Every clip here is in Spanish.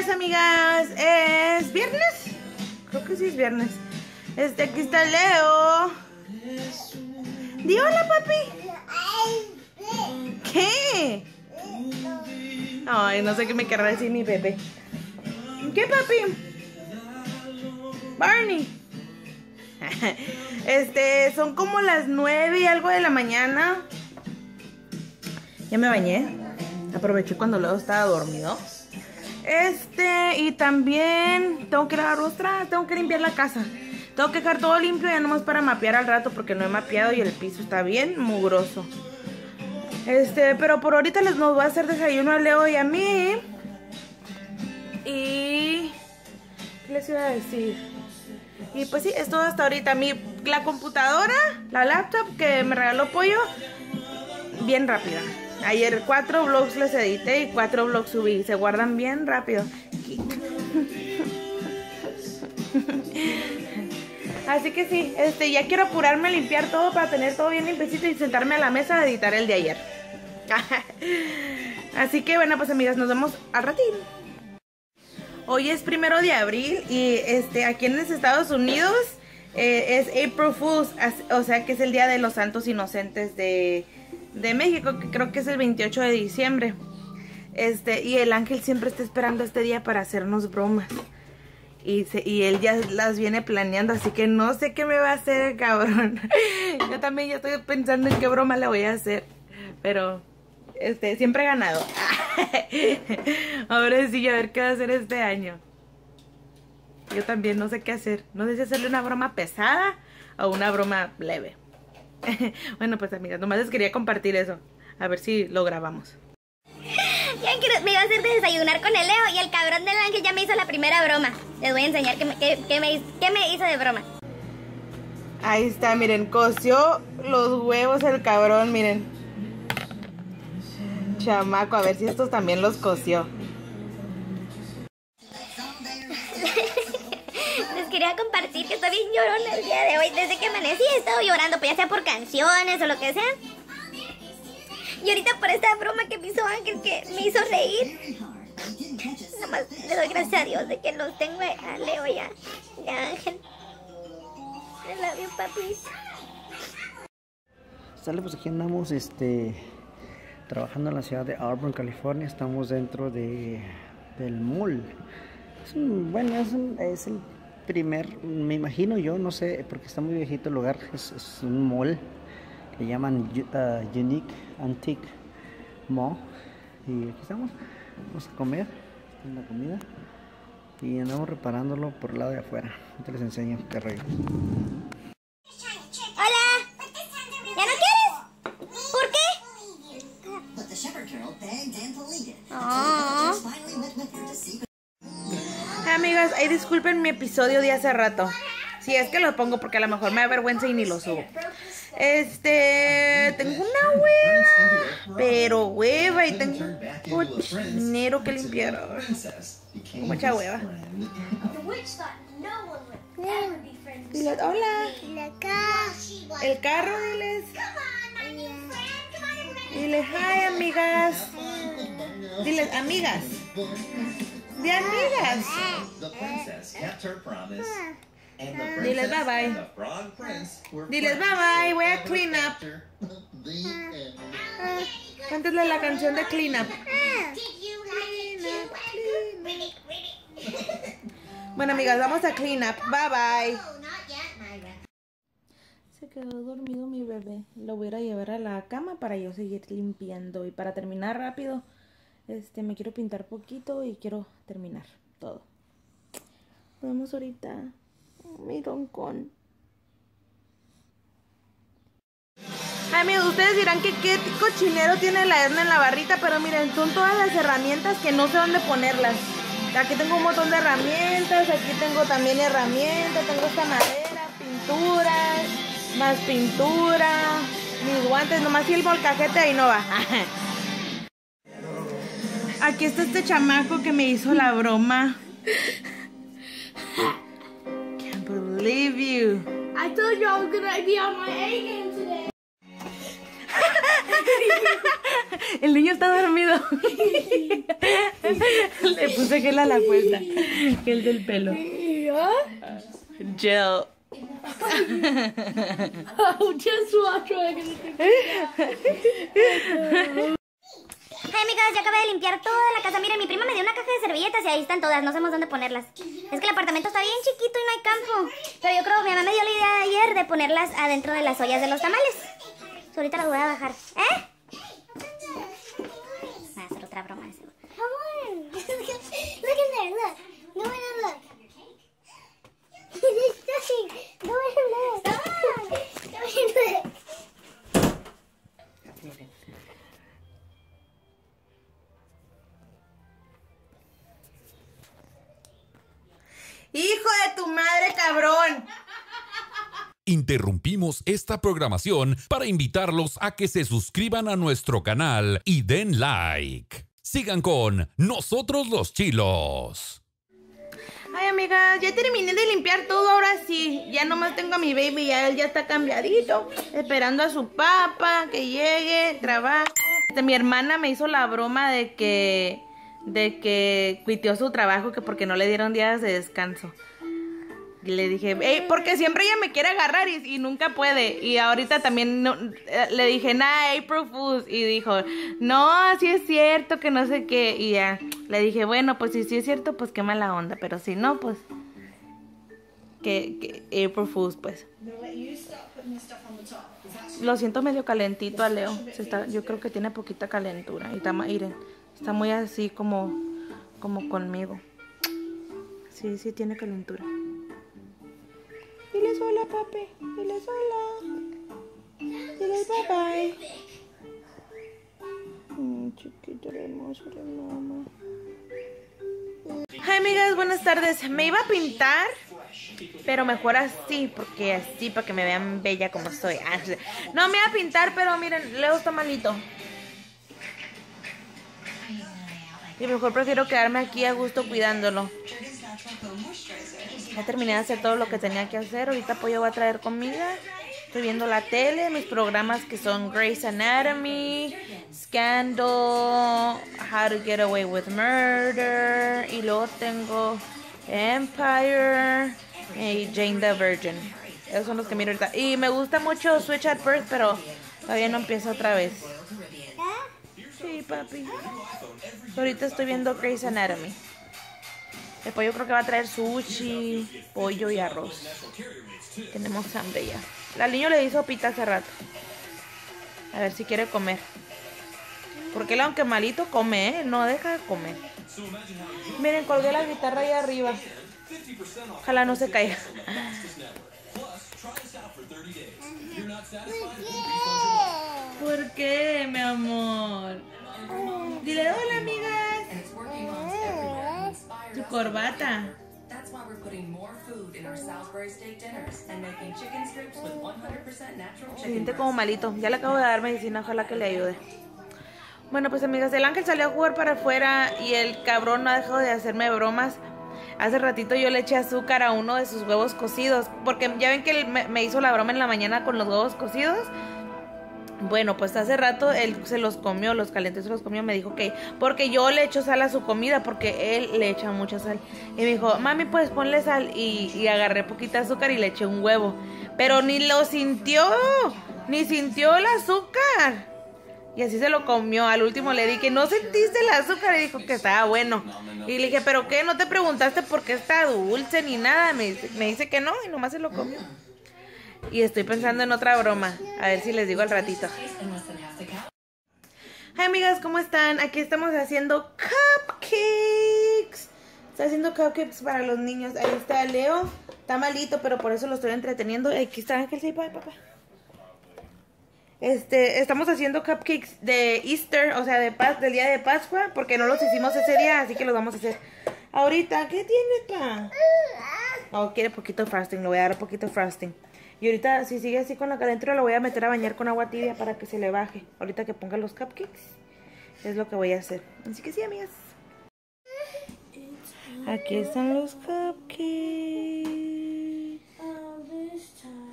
días, amigas. ¿Es viernes? Creo que sí es viernes. Aquí está Leo. Di hola, papi. ¿Qué? Ay, no sé qué me querrá decir mi bebé. ¿Qué, papi? Barney. Son como las 9 y algo de la mañana. Ya me bañé. Aproveché cuando Leo estaba dormido. Y también tengo que lavar rostras, tengo que limpiar la casa. Tengo que dejar todo limpio ya nomás para mapear al rato, porque no he mapeado y el piso está bien mugroso. Pero por ahorita nos voy a hacer desayuno a Leo y a mí. Y... ¿qué les iba a decir? Y pues sí, es todo hasta ahorita. La computadora, la laptop que me regaló Pollo, bien rápida. Ayer 4 vlogs les edité y 4 vlogs subí. Se guardan bien rápido. Así que sí, ya quiero apurarme a limpiar todo para tener todo bien limpiecito y sentarme a la mesa a editar el de ayer. Así que bueno, pues amigas, nos vemos al ratín. Hoy es 1 de abril y aquí en los Estados Unidos es April Fools, o sea que es el Día de los Santos Inocentes de México, que creo que es el 28 de diciembre. Y el ángel siempre está esperando este día para hacernos bromas. Y él ya las viene planeando, así que no sé qué me va a hacer, cabrón. Yo también ya estoy pensando en qué broma le voy a hacer. Pero, siempre he ganado. Ahora sí, a ver qué va a hacer este año. Yo también no sé qué hacer. No sé si hacerle una broma pesada o una broma leve. Bueno, pues amigas, nomás les quería compartir eso. A ver si lo grabamos. Me iba a hacer desayunar con el Leo y el cabrón del ángel ya me hizo la primera broma. Les voy a enseñar qué me hizo de broma. Ahí está, miren, coció los huevos el cabrón, miren. Chamaco, a ver si estos también los coció. Les quería compartir que estoy bien llorona el día de hoy. Desde que amanecí he estado llorando, pues ya sea por canciones o lo que sea. Y ahorita por esta broma que me hizo Ángel, que me hizo reír. Nada más le doy gracias a Dios de que los tengo a Leo y a Ángel. I love you, papis. Sale, pues aquí andamos trabajando en la ciudad de Auburn, California. Estamos dentro del mall. Es el primer, me imagino yo, no sé, porque está muy viejito el lugar. Es un mall. Le llaman Unique Antique Mall. Y aquí estamos. Vamos a comer. Esta es la comida. Y andamos reparándolo por el lado de afuera. Ahorita les enseño qué rollo. Hola. ¿Ya no quieres? ¿Por qué? Amigas, disculpen mi episodio de hace rato. Si es que lo pongo porque a lo mejor me da vergüenza y ni lo subo. Tengo una hueva, pero hueva, y tengo dinero que limpiar. Mucha hueva. Diles, hola. El carro, diles. Diles, hi, amigas. Diles, amigas. De amigas. Diles bye bye. Diles bye bye. Voy a clean up. Cántale la canción de clean up. Bueno, amigas, vamos a clean up. Bye bye. Se quedó dormido mi bebé. Lo voy a ir a llevar a la cama para yo seguir limpiando. Y para terminar rápido, me quiero pintar poquito y quiero terminar todo. Nos vemos ahorita. Mi roncón. Ay, amigos, ustedes dirán que qué cochinero tiene la Edna en la barrita, pero miren, son todas las herramientas que no sé dónde ponerlas. Aquí tengo un montón de herramientas, aquí tengo también herramientas, tengo esta madera, pinturas, más pintura, mis guantes, nomás si el molcajete ahí no va. Aquí está este chamaco que me hizo la broma. Can't believe you. I told you I was gonna be on my A game today. El niño está dormido. Le puse gel a la puerta. Gel del pelo. Gel. Ay, amigas, ya acabé de limpiar toda la casa. Miren, mi prima me dio una caja de servilletas y ahí están todas. No sabemos dónde ponerlas. Es que el apartamento está bien chiquito y no hay campo. Pero yo creo que mi mamá me dio la idea ayer de ponerlas adentro de las ollas de los tamales. Ahorita las voy a bajar. ¿Eh? Voy a hacer otra broma. Come on. Look in there, look. No one look. There's nothing. No one look. No one look. ¡Hijo de tu madre, cabrón! Interrumpimos esta programación para invitarlos a que se suscriban a nuestro canal y den like. Sigan con Nosotros los Chilos. Ay, amiga, ya terminé de limpiar todo, ahora sí. Ya nomás tengo a mi baby, ya él ya está cambiadito, esperando a su papá que llegue, trabajo. Mi hermana me hizo la broma de que quiteó su trabajo, que porque no le dieron días de descanso. Y le dije, hey, porque siempre ella me quiere agarrar y nunca puede. Y ahorita también le dije, nah, April Fools. Y dijo, no, sí es cierto, que no sé qué. Y ya le dije, bueno, pues si sí es cierto, pues qué mala onda. Pero si no, pues que April Fools, pues. Lo siento medio calentito a Leo. Yo creo que tiene poquita calentura. Y miren, está muy así como conmigo. Sí, tiene calentura. Diles hola, papi. Diles hola. Diles bye bye. Chiquito hermoso de mamá. Hi, amigas, buenas tardes. Me iba a pintar, pero mejor así, porque así, para que me vean bella como soy. No me iba a pintar, pero miren, Leo está malito. Y mejor prefiero quedarme aquí a gusto cuidándolo. Ya terminé de hacer todo lo que tenía que hacer. Ahorita Pollo va a traer comida. Estoy viendo la tele, mis programas que son Grey's Anatomy, Scandal, How to Get Away with Murder. Y luego tengo Empire y Jane the Virgin. Esos son los que miro ahorita. Y me gusta mucho Switch at Birth, pero todavía no empiezo otra vez. Sí, papi. Ahorita estoy viendo Grey's Anatomy. El Pollo creo que va a traer sushi, pollo y arroz. Tenemos hambre ya. Al niño le di sopita hace rato. A ver si quiere comer. Porque él, aunque malito, come, ¿eh? No deja de comer. Miren, colgué la guitarra ahí arriba. Ojalá no se caiga. ¿Por qué, mi amor? Dile hola, amigas. Tu corbata. Se siente como malito. Ya le acabo de dar medicina, ojalá que le ayude. Bueno, pues amigas, el ángel salió a jugar para afuera y el cabrón no ha dejado de hacerme bromas. Hace ratito yo le eché azúcar a uno de sus huevos cocidos, porque ya ven que él me hizo la broma en la mañana con los huevos cocidos. Bueno, pues hace rato él se los comió, los calentitos se los comió. Me dijo que porque yo le echo sal a su comida, porque él le echa mucha sal. Y me dijo, mami, pues ponle sal. Y agarré poquita azúcar y le eché un huevo. Pero ni lo sintió, ni sintió el azúcar. Y así se lo comió. Al último le dije, ¿no sentiste el azúcar? Y dijo que estaba bueno. Y le dije, ¿pero qué? ¿No te preguntaste por qué está dulce ni nada? Me dice que no y nomás se lo comió. Y estoy pensando en otra broma. A ver si les digo al ratito. Hi, amigas, ¿cómo están? Aquí estamos haciendo cupcakes. Estoy haciendo cupcakes para los niños. Ahí está Leo. Está malito, pero por eso lo estoy entreteniendo. Aquí está Ángel, sí, papá. Estamos haciendo cupcakes de Easter, o sea, del día de Pascua, porque no los hicimos ese día, así que los vamos a hacer ahorita. ¿Qué tiene, pa? Oh, quiere poquito frosting, le voy a dar poquito frosting. Y ahorita, si sigue así con la calentura, lo voy a meter a bañar con agua tibia para que se le baje. Ahorita que ponga los cupcakes, es lo que voy a hacer. Así que sí, amigas. Aquí están los cupcakes.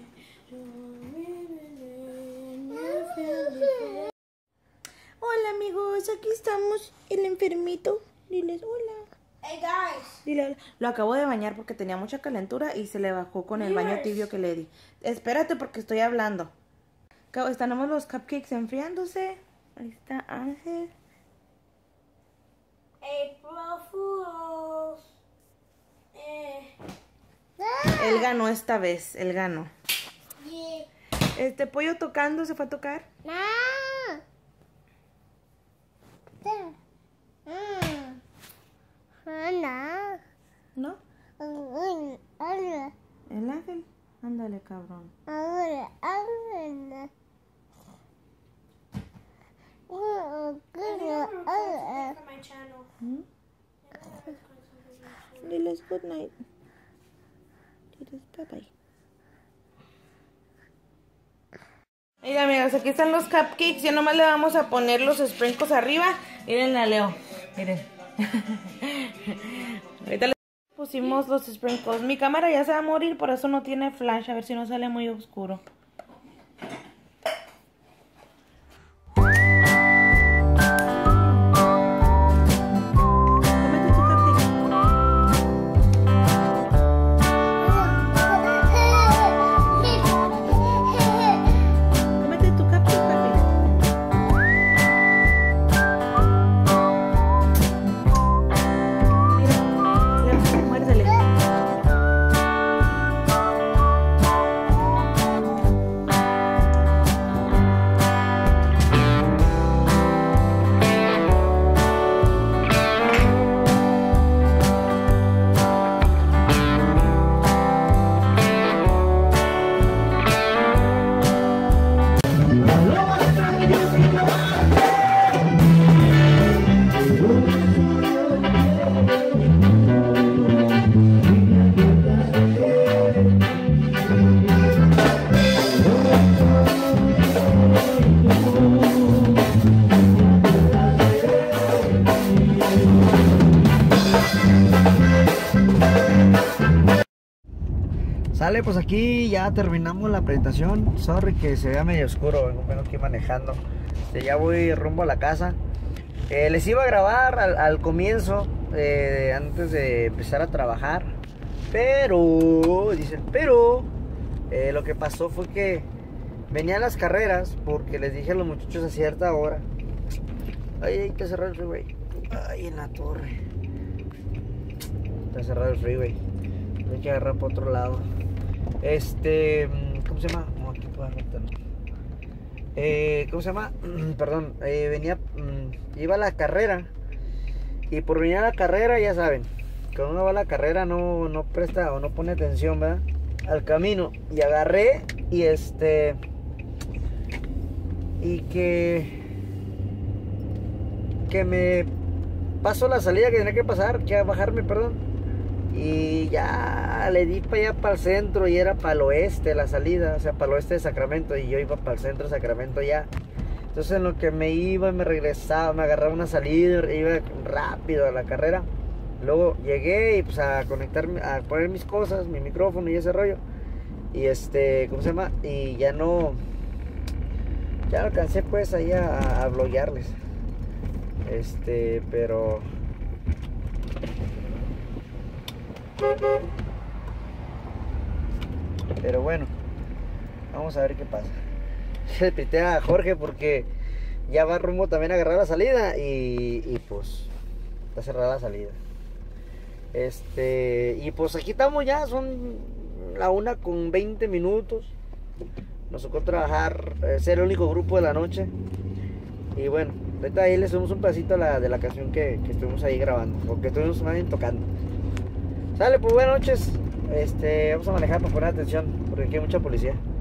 Hola, amigos. aquí estamos, el enfermito. Diles hola. Hey guys. Dile hola. Lo acabo de bañar porque tenía mucha calentura y se le bajó con el baño tibio que le di. Espérate porque estoy hablando. Tenemos los cupcakes enfriándose. Ahí está Ángel. April Fools. Él ganó esta vez, él ganó. Yeah. Pollo tocando, ¿se fue a tocar? No. ¿No? El Ángel. Ándale, cabrón. Diles good night. Diles bye bye. Mira, amigos, aquí están los cupcakes. Ya nomás le vamos a poner los sprinkles arriba. Miren la Leo. Miren. Ahorita le pusimos los sprinkles. Mi cámara ya se va a morir, por eso no tiene flash. A ver si no sale muy oscuro. Sale, pues aquí ya terminamos la presentación. Sorry que se vea medio oscuro, vengo aquí manejando. Ya voy rumbo a la casa. Les iba a grabar al comienzo, antes de empezar a trabajar. Pero, lo que pasó fue que venían las carreras, porque les dije a los muchachos a cierta hora. Ay, hay que cerrar el freeway. Ay, en la torre. Está cerrado el freeway. Hay que agarrar por otro lado. ¿Cómo se llama? No, aquí puedo agarrarlo. ¿Cómo se llama? Perdón, iba a la carrera. Y por venir a la carrera, ya saben, cuando uno va a la carrera no presta o no pone atención, ¿verdad? Al camino. Y agarré y y que me paso la salida que tenía que pasar, que bajarme, perdón. Y ya le di para allá, para el centro, y era para el oeste la salida, o sea, para el oeste de Sacramento, y yo iba para el centro de Sacramento ya. Entonces en lo que me iba y me regresaba, me agarraba una salida, iba rápido a la carrera. Luego llegué y pues a conectarme, a poner mis cosas, mi micrófono y ese rollo. Y ¿cómo se llama? Y ya no alcancé pues ahí a bloguearles. Pero bueno, vamos a ver qué pasa. Le pité a Jorge porque ya va rumbo también a agarrar la salida y pues está cerrada la salida. Y pues aquí estamos ya, son la 1:20. Nos tocó trabajar, ser el único grupo de la noche. Y bueno, ahorita ahí les subimos un pedacito de la canción que estuvimos ahí grabando, o que estuvimos más bien tocando. Sale, pues buenas noches. Vamos a manejar para poner atención, porque aquí hay mucha policía.